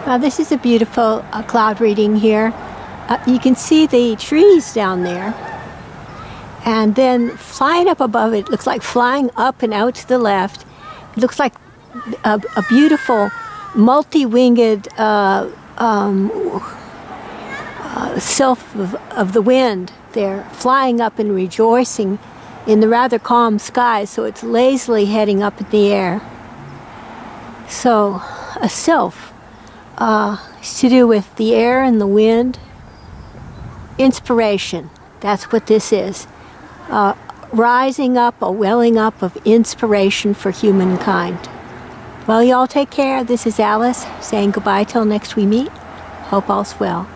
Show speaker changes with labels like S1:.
S1: Well, this is a beautiful cloud reading here. You can see the trees down there. And then flying up above it, looks like flying up and out to the left. It looks like a beautiful multi-winged sylph of the wind there, flying up and rejoicing in the rather calm sky, so it's lazily heading up in the air. So a sylph is to do with the air and the wind. Inspiration, that's what this is. Rising up, a welling up of inspiration for humankind. Well, y'all take care. This is Alice saying goodbye till next we meet. Hope all's well.